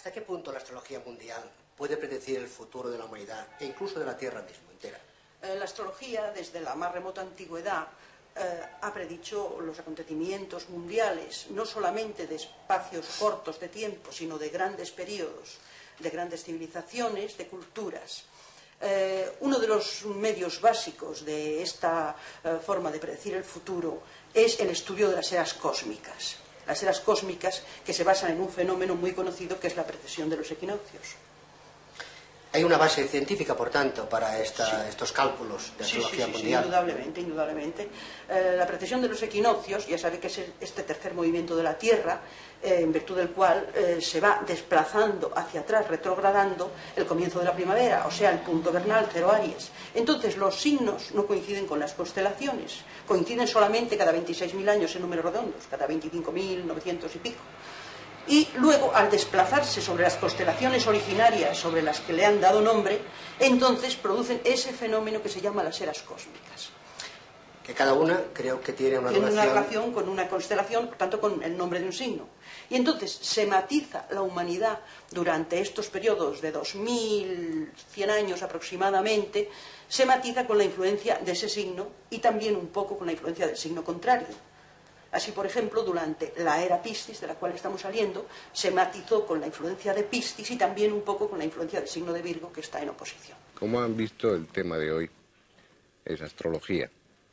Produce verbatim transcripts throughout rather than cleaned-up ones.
¿Hasta qué punto la astrología mundial puede predecir el futuro de la humanidad e incluso de la Tierra misma entera? Eh, la astrología, desde la más remota antigüedad, eh, ha predicho los acontecimientos mundiales, no solamente de espacios cortos de tiempo, sino de grandes periodos, de grandes civilizaciones, de culturas. Eh, uno de los medios básicos de esta eh, forma de predecir el futuro es el estudio de las eras cósmicas. Las eras cósmicas que se basan en un fenómeno muy conocido que es la precesión de los equinoccios. Hay una base científica, por tanto, para esta, sí. estos cálculos de astrología sí, sí, sí, mundial. Sí, indudablemente, indudablemente. Eh, la precesión de los equinoccios, ya sabe que es este tercer movimiento de la Tierra, eh, en virtud del cual eh, se va desplazando hacia atrás, retrogradando el comienzo de la primavera, o sea, el punto vernal, cero Aries. Entonces, los signos no coinciden con las constelaciones, coinciden solamente cada veintiséis mil años en números redondos, cada veinticinco mil novecientos y pico. Y luego, al desplazarse sobre las constelaciones originarias sobre las que le han dado nombre, entonces producen ese fenómeno que se llama las eras cósmicas. Que cada una creo que tiene una tiene relación... una relación con una constelación, por tanto con el nombre de un signo. Y entonces se matiza la humanidad durante estos periodos de dos mil cien años aproximadamente, se matiza con la influencia de ese signo y también un poco con la influencia del signo contrario. Así, por ejemplo, durante la era Piscis, de la cual estamos saliendo, se matizó con la influencia de Piscis y también un poco con la influencia del signo de Virgo, que está en oposición. Como han visto, el tema de hoy es astrología.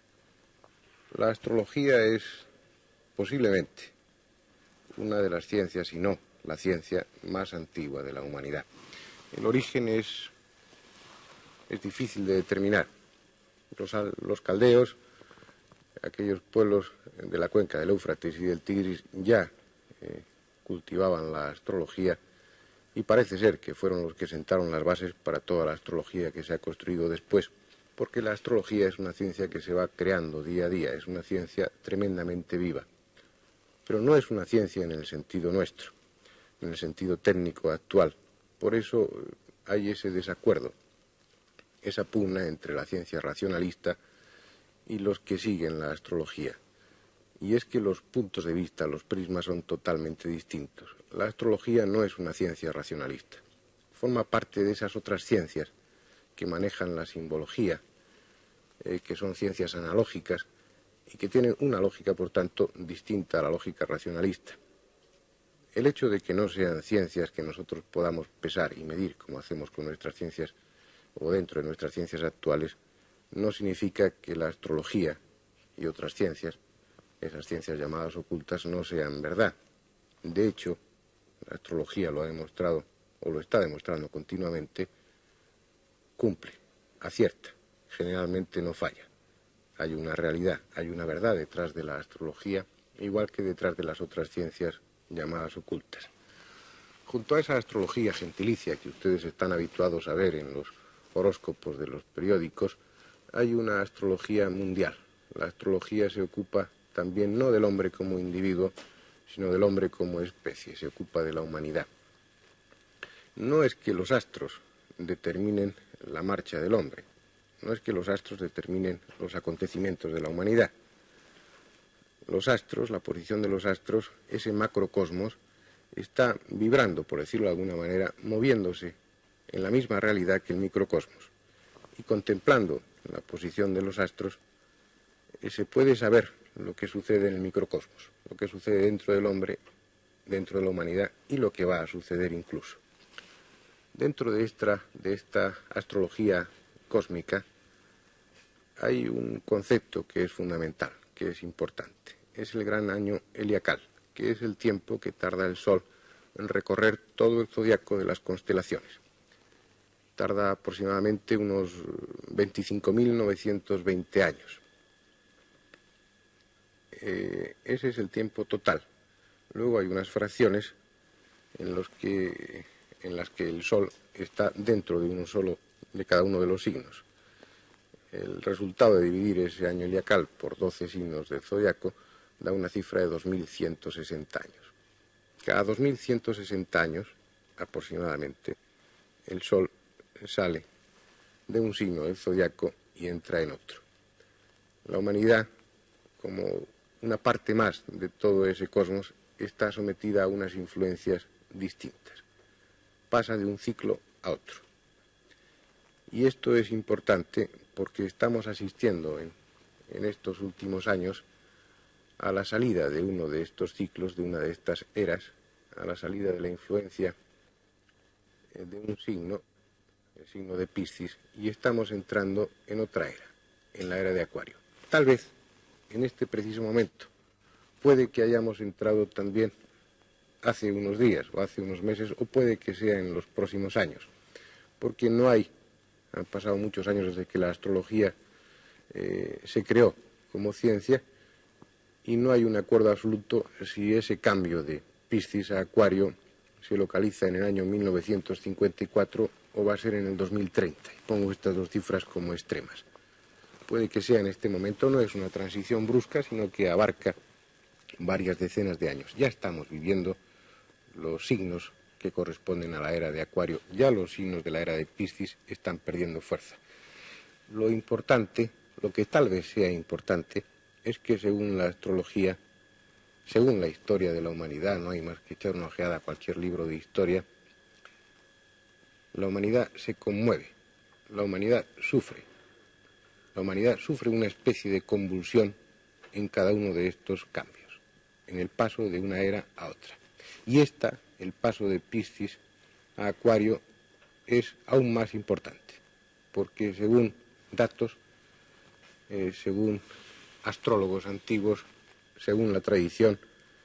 La astrología es posiblemente una de las ciencias, si no la ciencia más antigua de la humanidad. El origen es, es difícil de determinar. Los, los caldeos, aquellos pueblos de la cuenca del Éufrates y del Tigris ya eh, cultivaban la astrología y parece ser que fueron los que sentaron las bases para toda la astrología que se ha construido después, porque la astrología es una ciencia que se va creando día a día, es una ciencia tremendamente viva, pero no es una ciencia en el sentido nuestro, en el sentido técnico actual. Por eso hay ese desacuerdo, esa pugna entre la ciencia racionalista y los que siguen la astrología. Y es que los puntos de vista, los prismas son totalmente distintos. La astrología no es una ciencia racionalista. Forma parte de esas otras ciencias que manejan la simbología, eh, que son ciencias analógicas y que tienen una lógica, por tanto, distinta a la lógica racionalista. El hecho de que no sean ciencias que nosotros podamos pesar y medir, como hacemos con nuestras ciencias o dentro de nuestras ciencias actuales, no significa que la astrología y otras ciencias, esas ciencias llamadas ocultas, no sean verdad. De hecho, la astrología lo ha demostrado, o lo está demostrando continuamente, cumple, acierta, generalmente no falla. Hay una realidad, hay una verdad detrás de la astrología, igual que detrás de las otras ciencias llamadas ocultas. Junto a esa astrología gentilicia que ustedes están habituados a ver en los horóscopos de los periódicos, hay una astrología mundial. La astrología se ocupa también no del hombre como individuo, sino del hombre como especie, se ocupa de la humanidad. No es que los astros determinen la marcha del hombre, no es que los astros determinen los acontecimientos de la humanidad. Los astros, la posición de los astros, ese macrocosmos, está vibrando, por decirlo de alguna manera, moviéndose en la misma realidad que el microcosmos. Y contemplando la posición de los astros, eh, se puede saber lo que sucede en el microcosmos, lo que sucede dentro del hombre, dentro de la humanidad y lo que va a suceder incluso. Dentro de esta, de esta astrología cósmica hay un concepto que es fundamental, que es importante. Es el gran año heliacal, que es el tiempo que tarda el Sol en recorrer todo el zodiaco de las constelaciones. Tarda aproximadamente unos veinticinco mil novecientos veinte años. Eh, ese es el tiempo total. Luego hay unas fracciones en, los que, en las que el Sol está dentro de uno solo de cada uno de los signos. El resultado de dividir ese año heliacal por doce signos del zodiaco da una cifra de dos mil ciento sesenta años. Cada dos mil ciento sesenta años, aproximadamente, el Sol sale de un signo del zodiaco y entra en otro. La humanidad, como una parte más de todo ese cosmos, está sometida a unas influencias distintas. pasa de un ciclo a otro. Y esto es importante porque estamos asistiendo en, en estos últimos años a la salida de uno de estos ciclos, de una de estas eras, a la salida de la influencia de un signo, el signo de Piscis, y estamos entrando en otra era, en la era de Acuario. Tal vez, en este preciso momento, puede que hayamos entrado también hace unos días o hace unos meses, o puede que sea en los próximos años, porque no hay, han pasado muchos años desde que la astrología eh, se creó como ciencia, y no hay un acuerdo absoluto si ese cambio de Piscis a Acuario se localiza en el año mil novecientos cincuenta y cuatro o va a ser en el dos mil treinta. Pongo estas dos cifras como extremas. Puede que sea en este momento, no es una transición brusca, sino que abarca varias decenas de años. Ya estamos viviendo los signos que corresponden a la era de Acuario. Ya los signos de la era de Piscis están perdiendo fuerza. Lo importante, lo que tal vez sea importante, es que según la astrología, según la historia de la humanidad, no hay más que echar una ojeada a cualquier libro de historia, la humanidad se conmueve, la humanidad sufre. La humanidad sufre una especie de convulsión en cada uno de estos cambios, en el paso de una era a otra. Y esta, el paso de Piscis a Acuario, es aún más importante, porque según datos, eh, según astrólogos antiguos, según la tradición,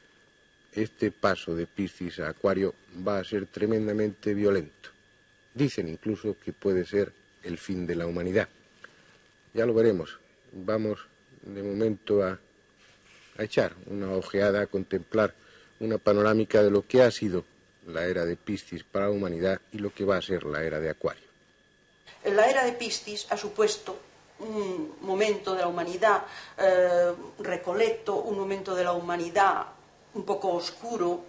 este paso de Piscis a Acuario va a ser tremendamente violento. Dicen incluso que puede ser el fin de la humanidad. Ya lo veremos. Vamos de momento a, a echar una ojeada, a contemplar una panorámica de lo que ha sido la era de Piscis para la humanidad y lo que va a ser la era de Acuario. La era de Piscis ha supuesto un momento de la humanidad eh, recoleto, un momento de la humanidad un poco oscuro,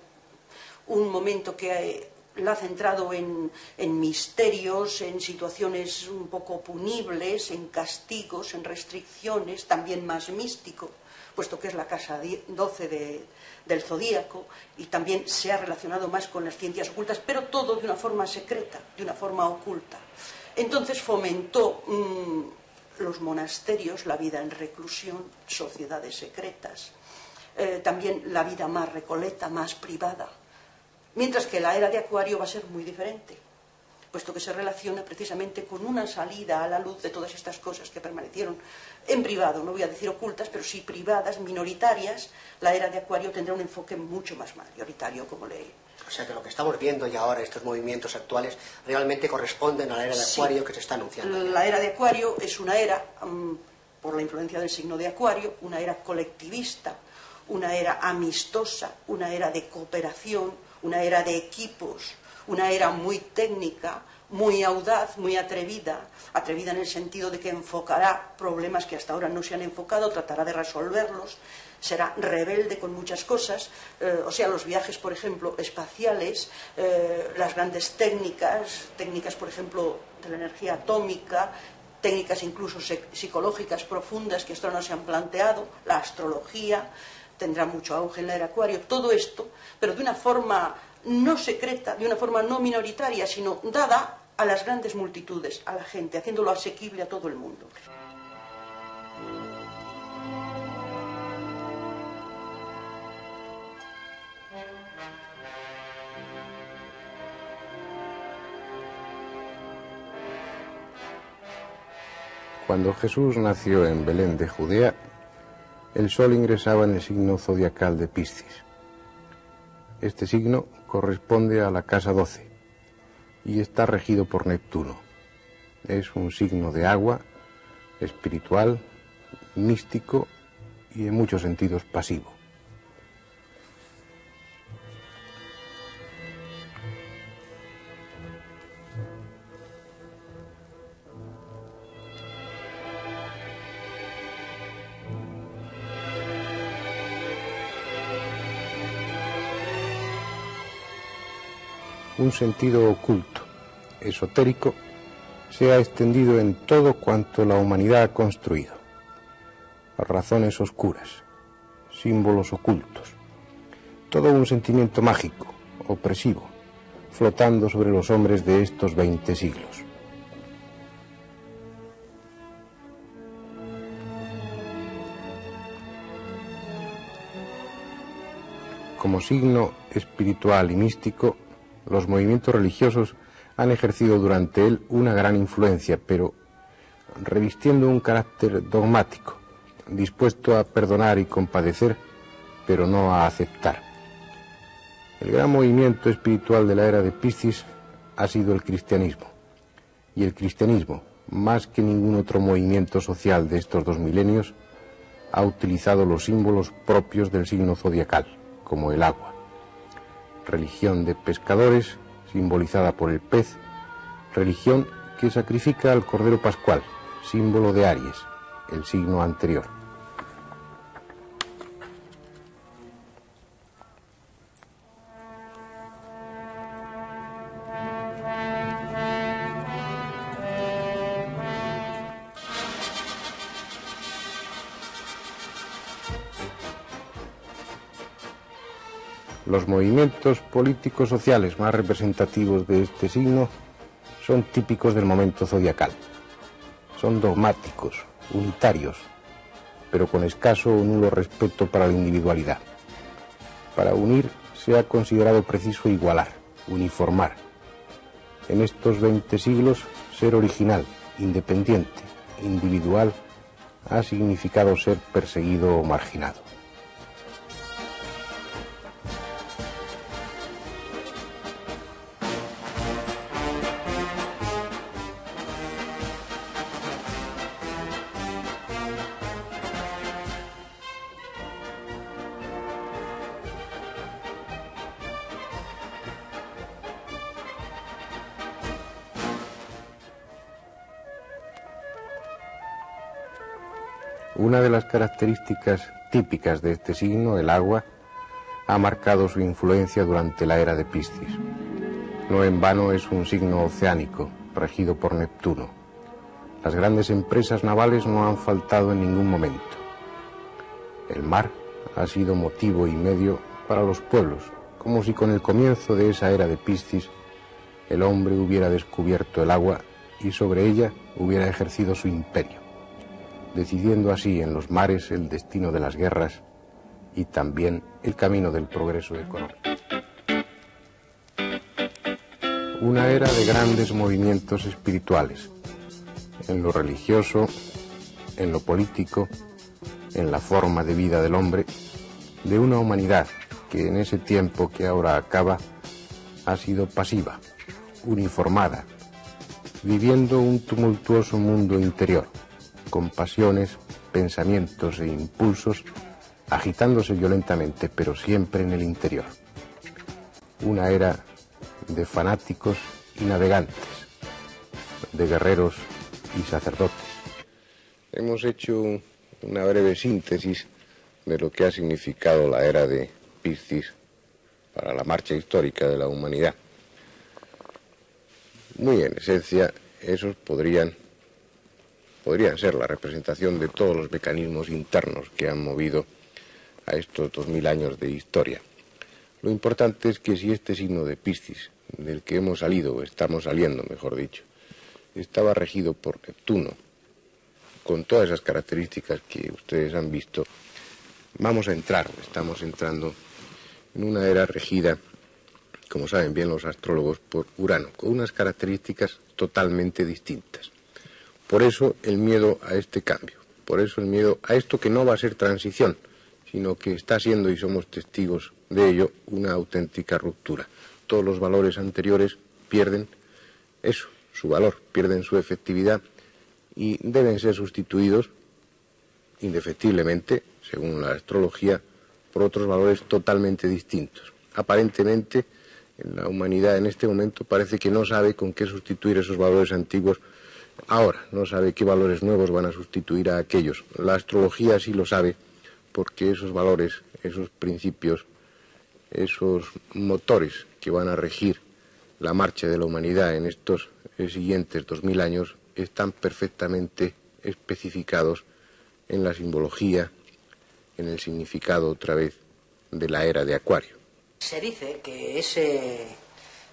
un momento que la ha centrado en, en misterios, en situaciones un poco punibles, en castigos, en restricciones, también más místico, puesto que es la casa doce de, del zodíaco, y también se ha relacionado más con las ciencias ocultas, pero todo de una forma secreta, de una forma oculta. Entonces fomentó mmm, los monasterios, la vida en reclusión, sociedades secretas, eh, también la vida más recoleta, más privada. Mientras que la era de Acuario va a ser muy diferente, puesto que se relaciona precisamente con una salida a la luz de todas estas cosas que permanecieron en privado, no voy a decir ocultas, pero sí privadas, minoritarias. La era de Acuario tendrá un enfoque mucho más mayoritario, como le... O sea que lo que estamos viendo ya ahora, estos movimientos actuales, realmente corresponden a la era de Acuario, sí, que se está anunciando. La era de Acuario es una era, um, por la influencia del signo de Acuario, una era colectivista, una era amistosa, una era de cooperación, una era de equipos, una era muy técnica, muy audaz, muy atrevida, atrevida en el sentido de que enfocará problemas que hasta ahora no se han enfocado, tratará de resolverlos, será rebelde con muchas cosas, eh, o sea, los viajes, por ejemplo, espaciales, eh, las grandes técnicas, técnicas, por ejemplo, de la energía atómica, técnicas incluso psicológicas profundas que hasta ahora no se han planteado, la astrología tendrá mucho auge en la era Acuario, todo esto, pero de una forma no secreta, de una forma no minoritaria, sino dada a las grandes multitudes, a la gente, haciéndolo asequible a todo el mundo. Cuando Jesús nació en Belén de Judea, el sol ingresaba en el signo zodiacal de Piscis. Este signo corresponde a la casa doce y está regido por Neptuno. Es un signo de agua, espiritual, místico y en muchos sentidos pasivo. Un sentido oculto, esotérico, se ha extendido en todo cuanto la humanidad ha construido. Razones oscuras, símbolos ocultos, todo un sentimiento mágico, opresivo, flotando sobre los hombres de estos veinte siglos. Como signo espiritual y místico, los movimientos religiosos han ejercido durante él una gran influencia, pero revistiendo un carácter dogmático, dispuesto a perdonar y compadecer, pero no a aceptar. El gran movimiento espiritual de la era de Piscis ha sido el cristianismo, y el cristianismo, más que ningún otro movimiento social de estos dos milenios, ha utilizado los símbolos propios del signo zodiacal, como el agua. Religión de pescadores, simbolizada por el pez, religión que sacrifica al Cordero Pascual, símbolo de Aries, el signo anterior. Los movimientos políticos sociales más representativos de este signo son típicos del momento zodiacal. Son dogmáticos, unitarios, pero con escaso o nulo respeto para la individualidad. Para unir se ha considerado preciso igualar, uniformar. En estos veinte siglos, ser original, independiente, individual, ha significado ser perseguido o marginado. Una de las características típicas de este signo, el agua, ha marcado su influencia durante la era de Piscis. No en vano es un signo oceánico, regido por Neptuno. Las grandes empresas navales no han faltado en ningún momento. El mar ha sido motivo y medio para los pueblos, como si con el comienzo de esa era de Piscis el hombre hubiera descubierto el agua y sobre ella hubiera ejercido su imperio, decidiendo así en los mares el destino de las guerras y también el camino del progreso económico. Una era de grandes movimientos espirituales, en lo religioso, en lo político, en la forma de vida del hombre, de una humanidad que en ese tiempo que ahora acaba ha sido pasiva, uniformada, viviendo un tumultuoso mundo interior, con pasiones, pensamientos e impulsos, agitándose violentamente, pero siempre en el interior. Una era de fanáticos y navegantes, de guerreros y sacerdotes. Hemos hecho una breve síntesis de lo que ha significado la era de Piscis para la marcha histórica de la humanidad. Muy en esencia, esos podrían podrían ser la representación de todos los mecanismos internos que han movido a estos dos mil años de historia. Lo importante es que si este signo de Piscis, del que hemos salido, o estamos saliendo, mejor dicho, estaba regido por Neptuno, con todas esas características que ustedes han visto, vamos a entrar, estamos entrando en una era regida, como saben bien los astrólogos, por Urano, con unas características totalmente distintas. Por eso el miedo a este cambio, por eso el miedo a esto que no va a ser transición, sino que está siendo, y somos testigos de ello, una auténtica ruptura. Todos los valores anteriores pierden eso, su valor, pierden su efectividad y deben ser sustituidos indefectiblemente, según la astrología, por otros valores totalmente distintos. Aparentemente, en la humanidad en este momento parece que no sabe con qué sustituir esos valores antiguos. Ahora no sabe qué valores nuevos van a sustituir a aquellos. La astrología sí lo sabe, porque esos valores, esos principios, esos motores que van a regir la marcha de la humanidad en estos siguientes dos mil años están perfectamente especificados en la simbología, en el significado otra vez de la era de Acuario. Se dice que ese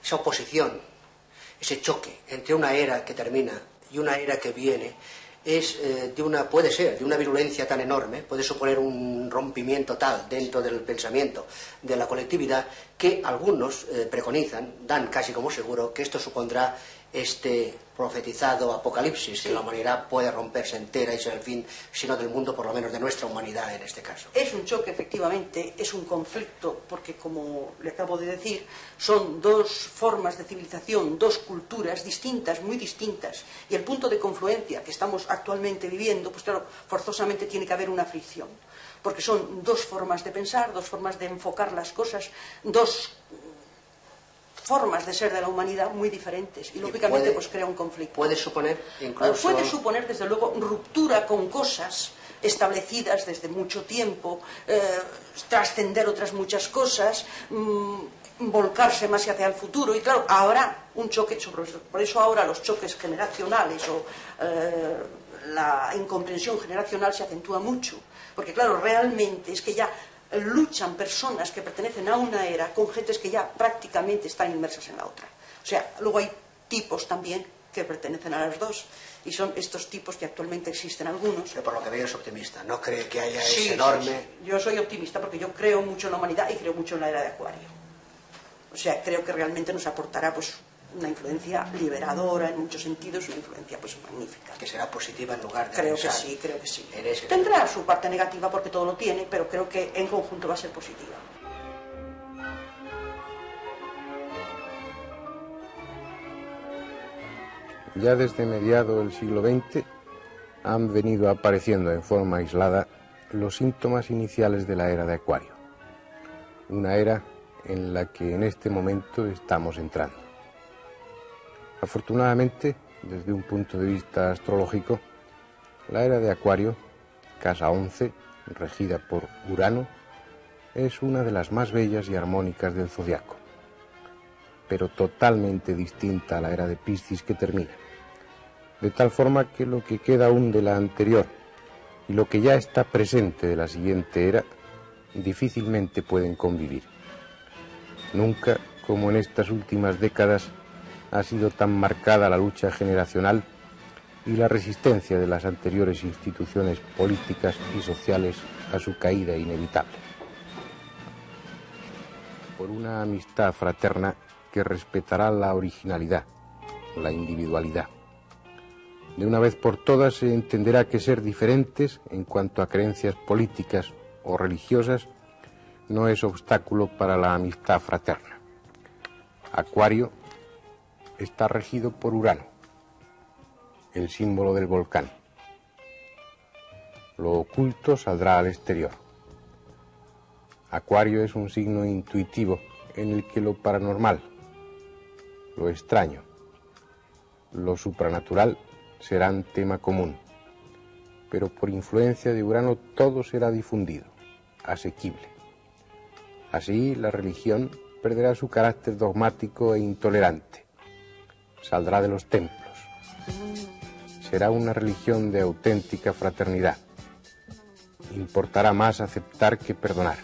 esa oposición, ese choque entre una era que termina y una era que viene, es eh, de una, puede ser de una virulencia tan enorme, puede suponer un rompimiento tal dentro del pensamiento de la colectividad, que algunos eh, preconizan, dan casi como seguro, que esto supondrá este profetizado apocalipsis, sí, que la humanidad puede romperse entera y ser el fin, si no del mundo, por lo menos de nuestra humanidad en este caso. Es un choque, efectivamente, es un conflicto, porque como le acabo de decir, son dos formas de civilización, dos culturas distintas, muy distintas, y el punto de confluencia que estamos actualmente viviendo, pues claro, forzosamente tiene que haber una fricción, porque son dos formas de pensar, dos formas de enfocar las cosas, dos formas de ser de la humanidad muy diferentes, y lógicamente puede, pues crea un conflicto. ¿Puede suponer incluso...? Puede suponer, desde luego, ruptura con cosas establecidas desde mucho tiempo, eh, trascender otras muchas cosas, mmm, volcarse más hacia el futuro, y claro, ahora un choque sobre eso. Por eso ahora los choques generacionales o eh, la incomprensión generacional se acentúa mucho, porque claro, realmente es que ya luchan personas que pertenecen a una era con gentes que ya prácticamente están inmersas en la otra. O sea, luego hay tipos también que pertenecen a las dos, y son estos tipos que actualmente existen algunos. Pero por lo que veo es optimista, ¿no cree que haya sí, ese enorme...? Sí, sí. Yo soy optimista porque yo creo mucho en la humanidad y creo mucho en la era de Acuario. O sea, creo que realmente nos aportará pues una influencia liberadora en muchos sentidos, una influencia pues magnífica. Que será positiva en lugar de... Creo que sí, creo que sí. Ese... Tendrá su parte negativa porque todo lo tiene, pero creo que en conjunto va a ser positiva. Ya desde mediados del siglo veinte han venido apareciendo en forma aislada los síntomas iniciales de la era de Acuario, una era en la que en este momento estamos entrando. Afortunadamente, desde un punto de vista astrológico, la era de Acuario, casa once, regida por Urano, es una de las más bellas y armónicas del zodiaco, pero totalmente distinta a la era de Piscis que termina, de tal forma que lo que queda aún de la anterior y lo que ya está presente de la siguiente era difícilmente pueden convivir. Nunca, como en estas últimas décadas, ha sido tan marcada la lucha generacional y la resistencia de las anteriores instituciones políticas y sociales a su caída inevitable. Por una amistad fraterna que respetará la originalidad, la individualidad. De una vez por todas se entenderá que ser diferentes en cuanto a creencias políticas o religiosas no es obstáculo para la amistad fraterna. Acuario está regido por Urano, el símbolo del volcán. Lo oculto saldrá al exterior. Acuario es un signo intuitivo en el que lo paranormal, lo extraño, lo supranatural serán tema común, pero por influencia de Urano todo será difundido, asequible. Así la religión perderá su carácter dogmático e intolerante, saldrá de los templos, será una religión de auténtica fraternidad, importará más aceptar que perdonar.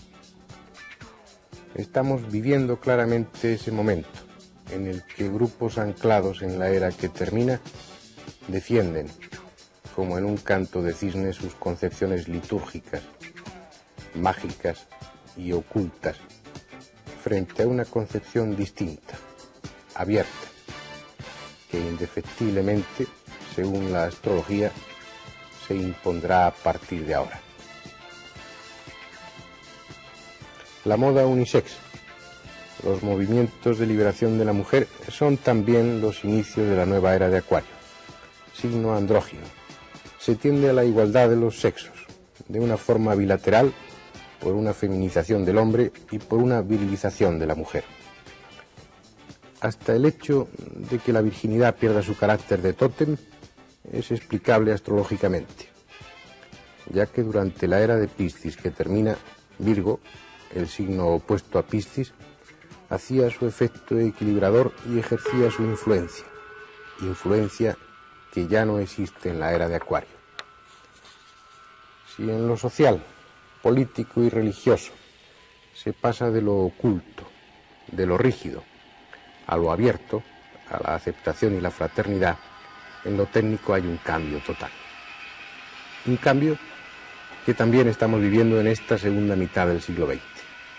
Estamos viviendo claramente ese momento en el que grupos anclados en la era que termina defienden, como en un canto de cisne, sus concepciones litúrgicas, mágicas y ocultas, frente a una concepción distinta, abierta, que indefectiblemente, según la astrología, se impondrá a partir de ahora. La moda unisex, los movimientos de liberación de la mujer son también los inicios de la nueva era de Acuario. Signo andrógino. Se tiende a la igualdad de los sexos, de una forma bilateral, por una feminización del hombre y por una virilización de la mujer. Hasta el hecho de que la virginidad pierda su carácter de tótem es explicable astrológicamente, ya que durante la era de Piscis que termina, Virgo, el signo opuesto a Piscis, hacía su efecto equilibrador y ejercía su influencia, influencia que ya no existe en la era de Acuario. Si en lo social, político y religioso se pasa de lo oculto, de lo rígido, a lo abierto, a la aceptación y la fraternidad, en lo técnico hay un cambio total. Un cambio que también estamos viviendo en esta segunda mitad del siglo veinte.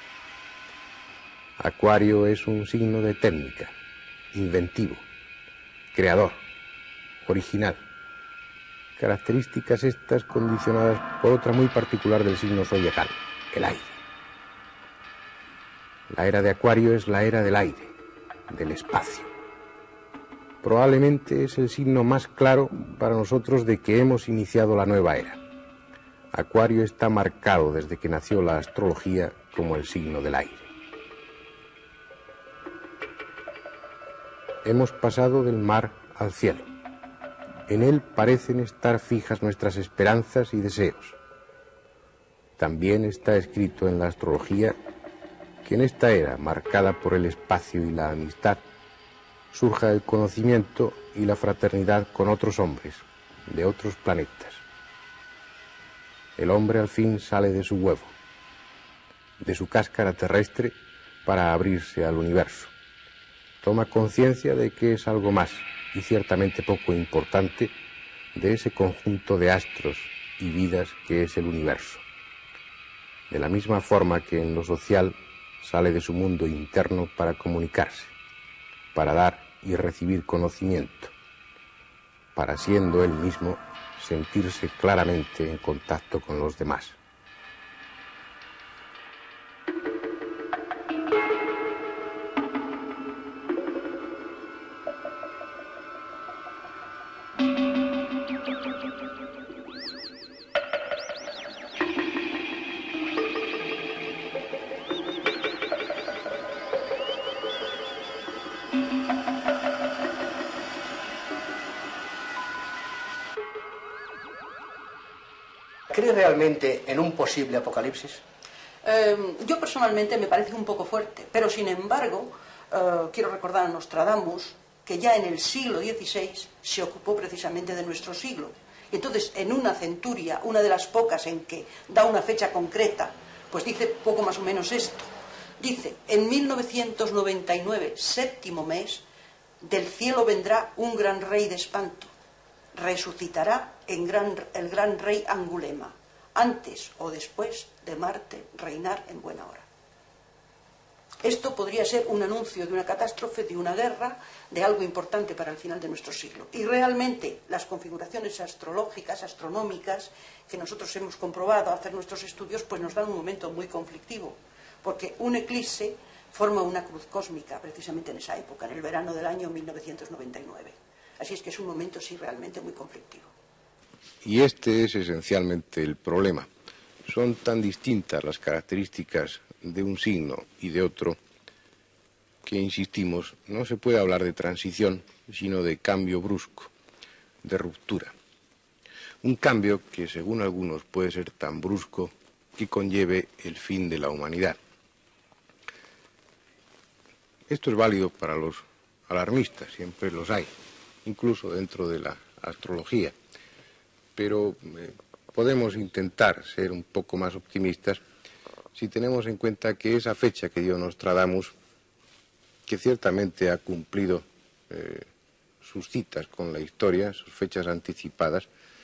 Acuario es un signo de técnica, inventivo, creador, original. Características estas condicionadas por otra muy particular del signo zodiacal, el aire. La era de Acuario es la era del aire, del espacio. Probablemente es el signo más claro para nosotros de que hemos iniciado la nueva era. Acuario está marcado desde que nació la astrología como el signo del aire. Hemos pasado del mar al cielo. En él parecen estar fijas nuestras esperanzas y deseos. También está escrito en la astrología que en esta era, marcada por el espacio y la amistad, surja el conocimiento y la fraternidad con otros hombres, de otros planetas. El hombre al fin sale de su huevo, de su cáscara terrestre, para abrirse al universo. Toma conciencia de que es algo más, y ciertamente poco importante, de ese conjunto de astros y vidas que es el universo. De la misma forma que en lo social sale de su mundo interno para comunicarse, para dar y recibir conocimiento, para, siendo él mismo, sentirse claramente en contacto con los demás. ¿Cree realmente en un posible apocalipsis? Eh, yo personalmente me parece un poco fuerte, pero sin embargo, eh, quiero recordar a Nostradamus que ya en el siglo dieciséis se ocupó precisamente de nuestro siglo. Y entonces, en una centuria, una de las pocas en que da una fecha concreta, pues dice poco más o menos esto. Dice, en mil novecientos noventa y nueve, séptimo mes, del cielo vendrá un gran rey de espanto. Resucitará en gran, el gran rey Angulema, antes o después de Marte reinar en buena hora. Esto podría ser un anuncio de una catástrofe, de una guerra, de algo importante para el final de nuestro siglo. Y realmente las configuraciones astrológicas, astronómicas, que nosotros hemos comprobado al hacer nuestros estudios, pues nos dan un momento muy conflictivo, porque un eclipse forma una cruz cósmica precisamente en esa época, en el verano del año mil novecientos noventa y nueve. Así es que es un momento, sí, realmente muy conflictivo. Y este es esencialmente el problema. Son tan distintas las características de un signo y de otro que, insistimos, no se puede hablar de transición, sino de cambio brusco, de ruptura. Un cambio que, según algunos, puede ser tan brusco que conlleve el fin de la humanidad. Esto es válido para los alarmistas, siempre los hay, incluso dentro de la astrología. Pero eh, podemos intentar ser un poco más optimistas si tenemos en cuenta que esa fecha que dio Nostradamus, que ciertamente ha cumplido eh, sus citas con la historia, sus fechas anticipadas,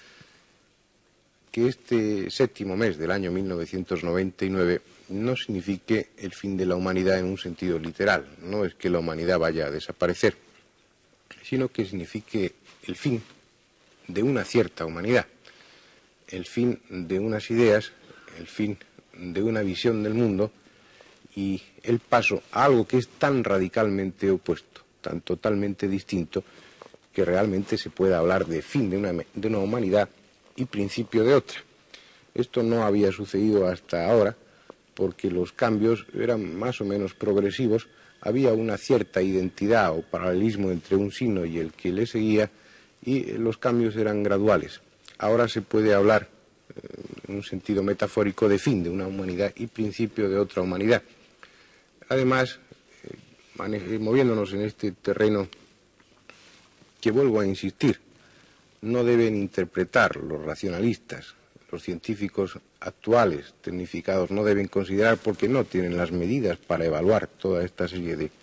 que este séptimo mes del año mil novecientos noventa y nueve no signifique el fin de la humanidad en un sentido literal. No es que la humanidad vaya a desaparecer, sino que signifique el fin de una cierta humanidad, el fin de unas ideas, el fin de una visión del mundo y el paso a algo que es tan radicalmente opuesto, tan totalmente distinto, que realmente se pueda hablar de fin de una, de una humanidad y principio de otra. Esto no había sucedido hasta ahora porque los cambios eran más o menos progresivos, había una cierta identidad o paralelismo entre un signo y el que le seguía y los cambios eran graduales. Ahora se puede hablar en un sentido metafórico de fin de una humanidad y principio de otra humanidad. Además, eh, moviéndonos en este terreno que, vuelvo a insistir, no deben interpretar los racionalistas, los científicos actuales, tecnificados, no deben considerar porque no tienen las medidas para evaluar toda esta serie de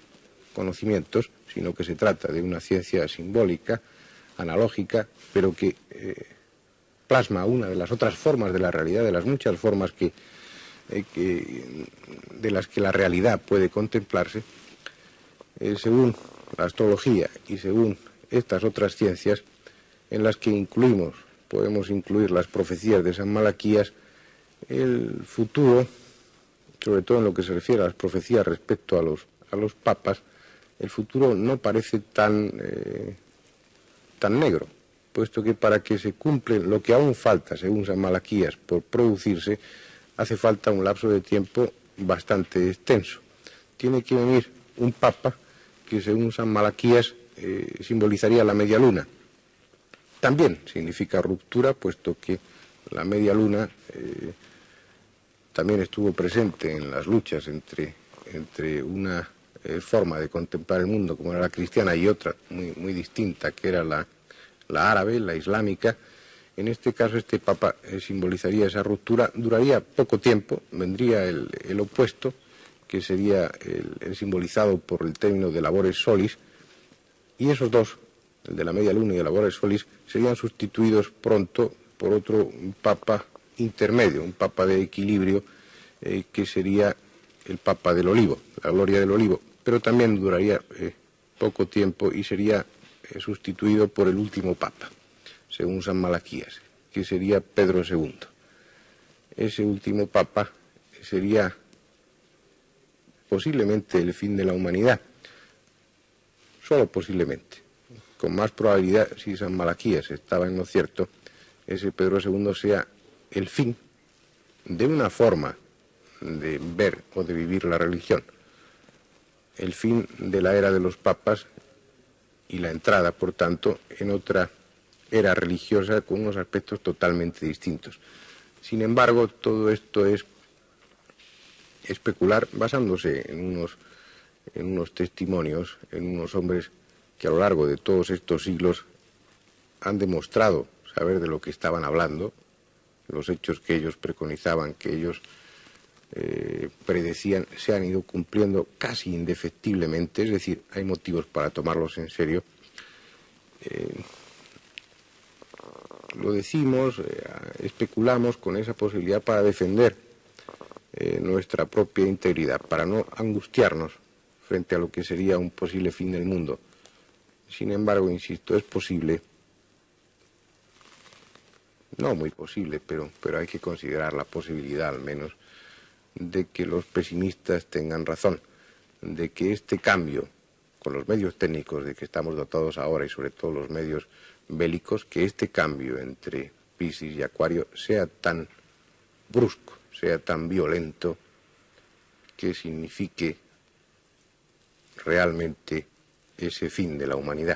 conocimientos, sino que se trata de una ciencia simbólica, analógica, pero que eh, plasma una de las otras formas de la realidad, de las muchas formas que, eh, que, de las que la realidad puede contemplarse. Eh, según la astrología y según estas otras ciencias, en las que incluimos, podemos incluir las profecías de San Malaquías, el futuro, sobre todo en lo que se refiere a las profecías respecto a los, a los papas, el futuro no parece tan, eh, tan negro, puesto que para que se cumpla lo que aún falta, según San Malaquías, por producirse, hace falta un lapso de tiempo bastante extenso. Tiene que venir un papa que, según San Malaquías, eh, simbolizaría la media luna. También significa ruptura, puesto que la media luna eh, también estuvo presente en las luchas entre, entre una eh, forma de contemplar el mundo, como era la cristiana, y otra muy, muy distinta, que era la, la árabe, la islámica. En este caso, este papa eh, simbolizaría esa ruptura, duraría poco tiempo, vendría el, el opuesto, que sería el, el simbolizado por el término de labores solis, y esos dos, el de la media luna y el labores solis, serían sustituidos pronto por otro papa intermedio, un papa de equilibrio, eh, que sería el papa del olivo, la gloria del olivo, pero también duraría eh, poco tiempo y sería eh, sustituido por el último papa, según San Malaquías, que sería Pedro segundo. Ese último papa sería posiblemente el fin de la humanidad, solo posiblemente. Con más probabilidad, si San Malaquías estaba en lo cierto, ese Pedro segundo sea el fin de una forma de ver o de vivir la religión, el fin de la era de los papas y la entrada, por tanto, en otra era religiosa con unos aspectos totalmente distintos. Sin embargo, todo esto es especular basándose en unos, en unos testimonios, en unos hombres que a lo largo de todos estos siglos han demostrado saber de lo que estaban hablando, los hechos que ellos preconizaban, que ellos eh, predecían, se han ido cumpliendo casi indefectiblemente, es decir, hay motivos para tomarlos en serio. Eh, lo decimos, eh, especulamos con esa posibilidad para defender eh, nuestra propia integridad, para no angustiarnos frente a lo que sería un posible fin del mundo. Sin embargo, insisto, es posible, no muy posible, pero, pero hay que considerar la posibilidad al menos de que los pesimistas tengan razón, de que este cambio, con los medios técnicos de que estamos dotados ahora y sobre todo los medios bélicos, que este cambio entre Piscis y Acuario sea tan brusco, sea tan violento, que signifique realmente ese fin de la humanidad.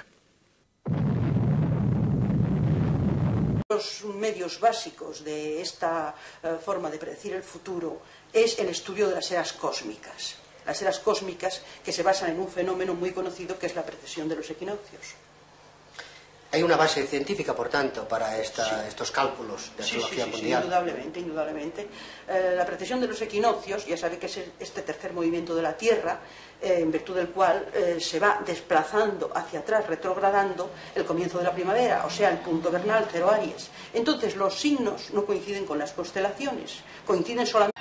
Los medios básicos de esta uh, forma de predecir el futuro es el estudio de las eras cósmicas. Las eras cósmicas que se basan en un fenómeno muy conocido que es la precesión de los equinoccios. Hay una base científica, por tanto, para esta, sí. estos cálculos de astrología sí, sí, sí, mundial. Sí, indudablemente, indudablemente. Eh, la precesión de los equinoccios, ya sabe que es este tercer movimiento de la Tierra, eh, en virtud del cual eh, se va desplazando hacia atrás, retrogradando el comienzo de la primavera, o sea, el punto vernal, cero Aries. Entonces, los signos no coinciden con las constelaciones, coinciden solamente.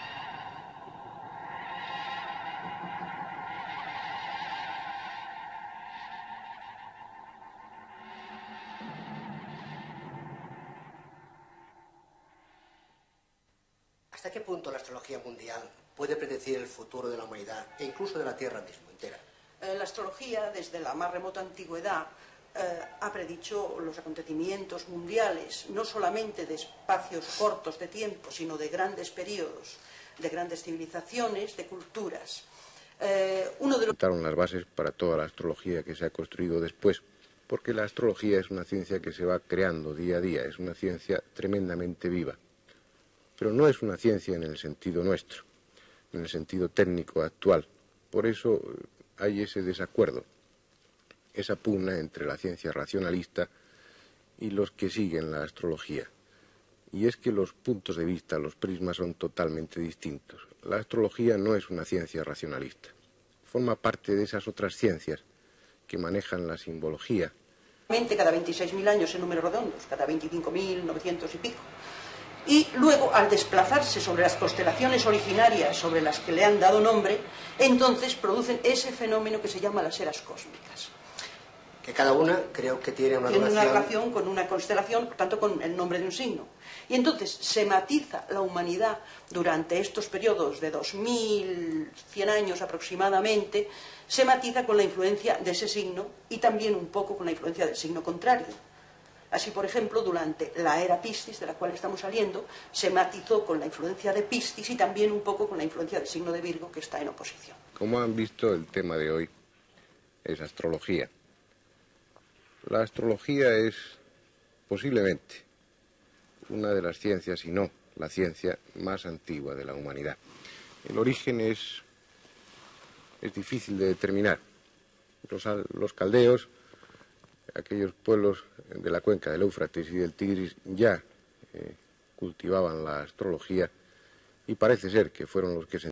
¿Hasta qué punto la astrología mundial puede predecir el futuro de la humanidad e incluso de la Tierra misma entera? Eh, la astrología, desde la más remota antigüedad, eh, ha predicho los acontecimientos mundiales, no solamente de espacios cortos de tiempo, sino de grandes periodos, de grandes civilizaciones, de culturas. Eh, uno de los... las bases para toda la astrología que se ha construido después, porque la astrología es una ciencia que se va creando día a día, es una ciencia tremendamente viva. Pero no es una ciencia en el sentido nuestro, en el sentido técnico actual. Por eso hay ese desacuerdo, esa pugna entre la ciencia racionalista y los que siguen la astrología. Y es que los puntos de vista, los prismas son totalmente distintos. La astrología no es una ciencia racionalista. forma parte de esas otras ciencias que manejan la simbología. Cada veintiséis mil años en números redondos, cada veinticinco mil novecientos y pico. Y luego, al desplazarse sobre las constelaciones originarias sobre las que le han dado nombre, entonces producen ese fenómeno que se llama las eras cósmicas. Que cada una creo que tiene una Tiene relación... una relación con una constelación, por tanto con el nombre de un signo. Y entonces se matiza la humanidad durante estos periodos de dos mil cien años aproximadamente, se matiza con la influencia de ese signo y también un poco con la influencia del signo contrario. Así, por ejemplo, durante la era Piscis, de la cual estamos saliendo, se matizó con la influencia de Piscis y también un poco con la influencia del signo de Virgo, que está en oposición. Como han visto, el tema de hoy es astrología. La astrología es posiblemente una de las ciencias, si no la ciencia más antigua de la humanidad. El origen es, es difícil de determinar. Los, los caldeos, aquellos pueblos de la cuenca del Éufrates y del Tigris, ya eh, cultivaban la astrología y parece ser que fueron los que se